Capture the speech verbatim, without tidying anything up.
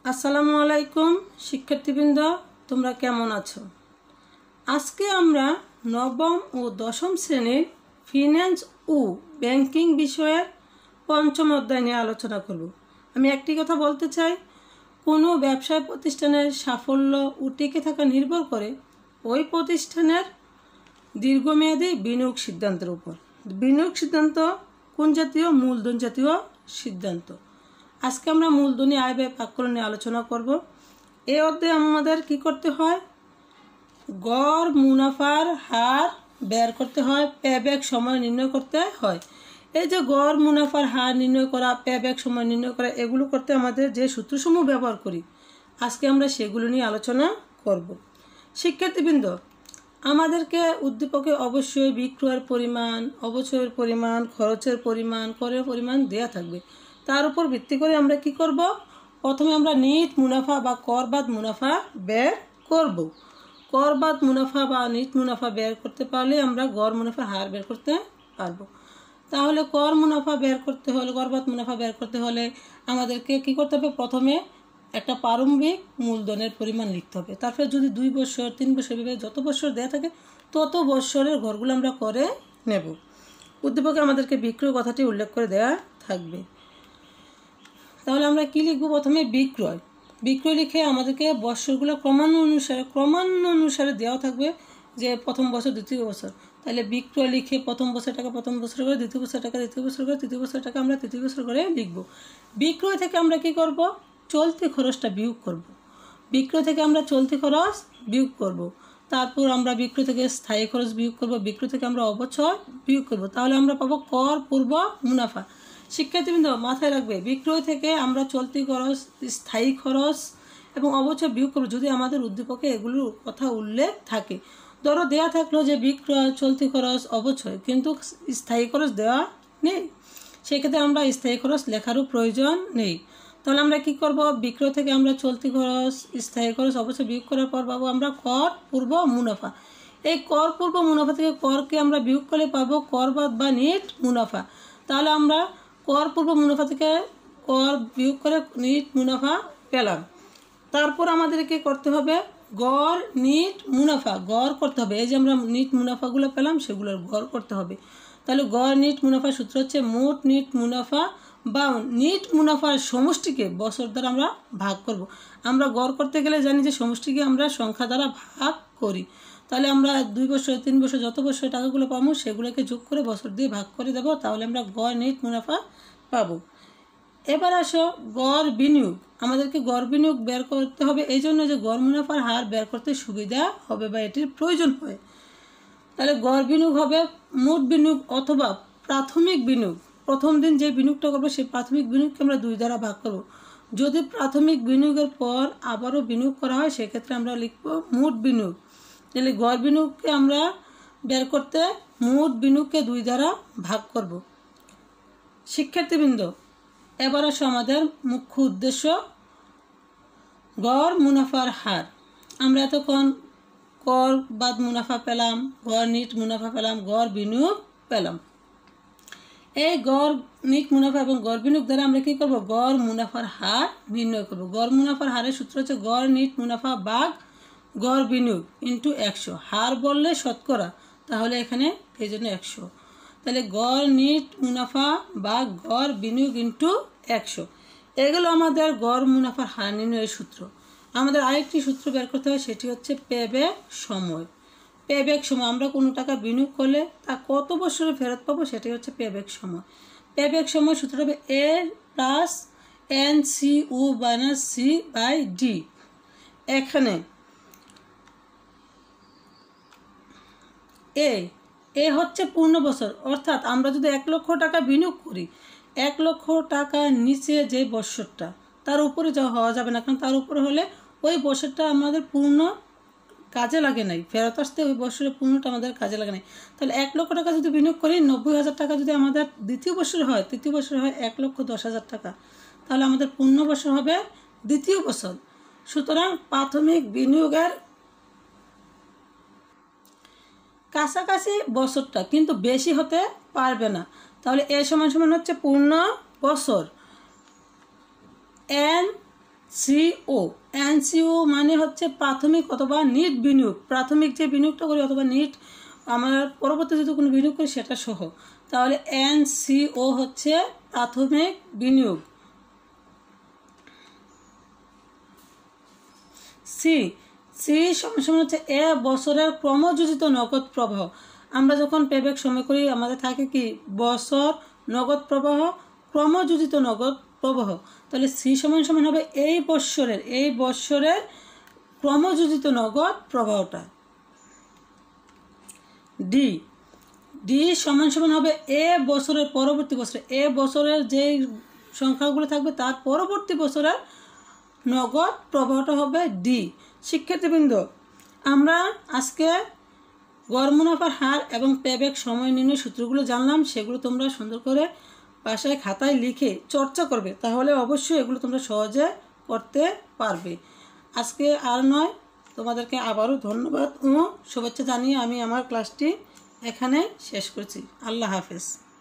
আসসালামু আলাইকুম শিক্ষার্থীবৃন্দ, তোমরা কেমন আছো? আজকে আমরা নবম ও দশম শ্রেণীর ফিন্যান্স ও ব্যাংকিং বিষয়ের পঞ্চম অধ্যায় নিয়ে আলোচনা করব। আমি একটি কথা বলতে চাই, কোনো ব্যবসায় প্রতিষ্ঠানের সাফল্য ও টিকে থাকা নির্ভর করে ওই প্রতিষ্ঠানের দীর্ঘমেয়াদী বিনিয়োগ সিদ্ধান্তের উপর। বিনিয়োগ সিদ্ধান্ত কোন জাতীয়? মূলধন জাতীয় সিদ্ধান্ত। আজকে আমরা মূলধনী আয় ব্যয় ভাগফল নিয়ে আলোচনা করব। এই অধ্যায়ে আমাদের কি করতে হয়? গড় মুনাফার হার বের করতে হয়, পেব্যাক সময় নির্ণয় করতে হয়। এই যে গড় মুনাফার হার নির্ণয় করা, পেব্যাক সময় নির্ণয় করা, এগুলো করতে আমাদের যে সূত্রসমূহ ব্যবহার করি, আজকে আমরা সেগুলো নিয়ে আলোচনা করব। শিক্ষার্থীবৃন্দ, আমাদেরকে উদ্দীপকে অবশ্যই বিক্রয়ের পরিমাণ, অবচয়ের পরিমাণ, খরচের পরিমাণ, করের পরিমাণ দেয়া থাকবে। তার উপর ভিত্তি করে আমরা কি করব? প্রথমে আমরা নিট মুনাফা বা করবাদ মুনাফা বের করব। করবাদ মুনাফা বা নিট মুনাফা বের করতে পারলে আমরা গড় মুনাফার হার বের করতে পারবো। তাহলে কর মুনাফা বের করতে হলে, করবাদ মুনাফা বের করতে হলে আমাদেরকে কি করতে হবে? প্রথমে একটা প্রারম্ভিক মূলধনের পরিমাণ লিখতে হবে। তারপরে যদি দুই বছর, তিন বছর, এভাবে যত বছর দেওয়া থাকে তত বছরের ঘরগুলো আমরা করে নেব। উদ্দীপকে আমাদেরকে বিক্রয় কথাটি উল্লেখ করে দেওয়া থাকবে। তাহলে আমরা কি লিখব? প্রথমে বিক্রয়। বিক্রয় লিখে আমাদেরকে বছরগুলো ক্রমানুসারে ক্রমানুসারে দেওয়া থাকবে, যে প্রথম বছর, দ্বিতীয় বছর। তাহলে বিক্রয় লিখে প্রথম বছর টাকা প্রথম বছর করে, দ্বিতীয় বছর টাকা দ্বিতীয় বছর করে, তৃতীয় বছর টাকা আমরা তৃতীয় বছর করে লিখব। বিক্রয় থেকে আমরা কি করব? চলতি খরচটা বিয়োগ করব। বিক্রয় থেকে আমরা চলতি খরচ বিয়োগ করব। তারপর আমরা বিক্রয় থেকে স্থায়ী খরচ বিয়োগ করব। বিক্রয় থেকে আমরা অবচয় বিয়োগ করব। তাহলে আমরা পাবো কর পূর্ব মুনাফা। শিক্ষার্থীবৃন্দ, মাথায় রাখবে, বিক্রয় থেকে আমরা চলতি খরচ, স্থায়ী খরচ এবং অবচয় বিয়োগ করব যদি আমাদের উদ্দীপকে এগুলোর কথা উল্লেখ থাকে। ধরো দেয়া থাকলো যে বিক্রয়, চলতি খরচ, অবচয়, কিন্তু স্থায়ী খরচ দেওয়া নেই, সেক্ষেত্রে আমরা স্থায়ী খরচ লেখারও প্রয়োজন নেই। তাহলে আমরা কি করব? বিক্রয় থেকে আমরা চলতি খরচ, স্থায়ী খরচ, অবচয় বিয়োগ করার পর পাবো আমরা কর পূর্ব মুনাফা। এই কর পূর্ব মুনাফা থেকে করকে আমরা বিয়োগ করলে পাবো করবাদ বা নিট মুনাফা। তাহলে আমরা কর পূর্ব মুনাফা থেকে কর বিয়োগ করে নিট মুনাফা পেলাম। তারপর আমাদেরকে করতে হবে গড় নিট মুনাফা, গড় করতে হবে। এই যে আমরা নিট মুনাফাগুলো পেলাম সেগুলোর গড় করতে হবে। তাহলে গড় নিট মুনাফার সূত্র হচ্ছে মোট নিট মুনাফা বা নিট মুনাফার সমষ্টিকে বছর দ্বারা আমরা ভাগ করব। আমরা গড় করতে গেলে জানি যে সমষ্টিকে আমরা সংখ্যা দ্বারা ভাগ করি। তাহলে আমরা দুই বছর, তিন বছর, যত বছর টাকাগুলো পাবো সেগুলোকে যোগ করে বছর দিয়ে ভাগ করে দেবো। তাহলে আমরা গড় নিট মুনাফা পাবো। এবার আসো গড় বিনিয়োগ। আমাদেরকে গড় বিনিয়োগ বের করতে হবে, এই জন্য যে গড় মুনাফার হার বের করতে সুবিধা হবে বা এটির প্রয়োজন হয়। তাহলে গড় বিনিয়োগ হবে মোট বিনিয়োগ অথবা প্রাথমিক বিনিয়োগ। প্রথম দিন যে বিনিয়োগটা করবো সেই প্রাথমিক বিনিয়োগকে আমরা দুই দ্বারা ভাগ করব। যদি প্রাথমিক বিনিয়োগের পর আবারও বিনিয়োগ করা হয় সেক্ষেত্রে আমরা লিখব মোট বিনিয়োগ। তাহলে গড় বিনিয়োগকে আমরা বের করতে মোট বিনিয়োগকে দুই দ্বারা ভাগ করব। শিক্ষার্থীবৃন্দ, এবার আসো আমাদের মুখ্য উদ্দেশ্য, গড় মুনাফার হার। আমরা এতক্ষণ কর বাদ মুনাফা পেলাম, গড় নিট মুনাফা পেলাম, গড় বিনিয়োগ পেলাম। এই গড় নিট মুনাফা এবং গড় বিনিয়োগ দ্বারা আমরা কি করব? গড় মুনাফার হার নির্ণয় করব। গড় মুনাফার হারের সূত্র হচ্ছে গড় নিট মুনাফা ভাগ গড় বিনিয়োগ ইন্টু একশো। হার বললে শতকরা, তাহলে এখানে এই জন্য একশো। তাহলে গড় নিট মুনাফা বা গড় বিনিয়োগ ইন্টু একশো, এগুলো আমাদের গড় মুনাফার হার নির্ণয়ের সূত্র। আমাদের আরেকটি সূত্র বের করতে হয়, সেটি হচ্ছে পেব্যাক সময়। পেব্যাক সময়, আমরা কোনো টাকা বিনিয়োগ করলে তা কত বছরে ফেরত পাবো সেটাই হচ্ছে পেব্যাক সময়। পেব্যাক সময় সূত্র হবে এ প্লাস এন সি ও মাইনাস সি বাই ডি। এখানে এ এ হচ্ছে পূর্ণ বছর, অর্থাৎ আমরা যদি এক লক্ষ টাকা বিনিয়োগ করি, এক লক্ষ টাকার নিচে যে বছরটা, তার উপরে যা হওয়া যাবে না, কারণ তার উপরে হলে ওই বছরটা আমাদের পূর্ণ কাজে লাগে নাই, ফেরত আসতে ওই বছরের পূর্ণটা আমাদের কাজে লাগে নাই। তাহলে এক লক্ষ টাকা যদি বিনিয়োগ করি, নব্বই হাজার টাকা যদি আমাদের দ্বিতীয় বছরে হয়, তৃতীয় বছরে হয় এক লক্ষ দশ হাজার টাকা, তাহলে আমাদের পূর্ণ বছর হবে দ্বিতীয় বছর। সুতরাং প্রাথমিক বিনিয়োগের কাছাকাছি বছরটা, কিন্তু বেশি হতে পারবে না। তাহলে এ সমান সমান হচ্ছে পূর্ণ বছর। N CO. এনসিও মানে হচ্ছে প্রাথমিক অথবা নিট বিনিয়োগ, প্রাথমিক যে বিনিয়োগটা করি অথবা নিট আমরা পরবর্তী যদি কোনো বিনিয়োগ করি সেটা সহ, তাহলে এনসিও হচ্ছে প্রাথমিক বিনিয়োগ। সি সি সমান সমান হচ্ছে এ বছরের ক্রমযোজিত নগদ প্রবাহ। আমরা যখন পেব্যাক সময় করি আমাদের থাকে কি বছর, নগদ প্রবাহ, ক্রমযোজিত নগদ প্রবাহ। তাহলে সি সমান সমান হবে এই বৎসরের এই বৎসরের ক্রমযোজিত নগদ প্রবাহটা। ডি ডি সমান সমান হবে এ বছরের পরবর্তী বছরে, এ বছরের যে সংখ্যাগুলো থাকবে তার পরবর্তী বছরের নগদ প্রবাহটা হবে ডি। শিক্ষার্থীবৃন্দ, আমরা আজকে গড় মুনাফার হার এবং পেব্যাক সময় নির্ণয় সূত্রগুলো জানলাম, সেগুলো তোমরা সুন্দর করে বাসায় খাতায় লিখে চর্চা করবে, তাহলে অবশ্যই এগুলো তোমরা সহজে করতে পারবে। আজকে আর নয়, তোমাদেরকে আবারও ধন্যবাদ ও শুভেচ্ছা জানিয়ে আমি আমার ক্লাসটি এখানে শেষ করছি। আল্লাহ হাফেজ।